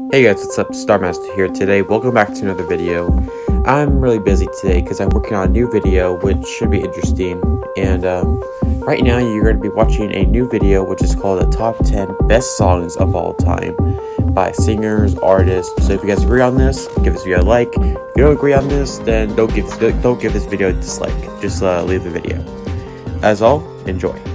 Hey guys, what's up? Starmaster here today. Welcome back to another video. I'm really busy today because I'm working on a new video which should be interesting. And right now you're going to be watching a new video which is called the Top 10 Best Songs of All Time by singers, artists. So if you guys agree on this, give this video a like. If you don't agree on this, then don't give this video a dislike. Just leave the video. As all, enjoy.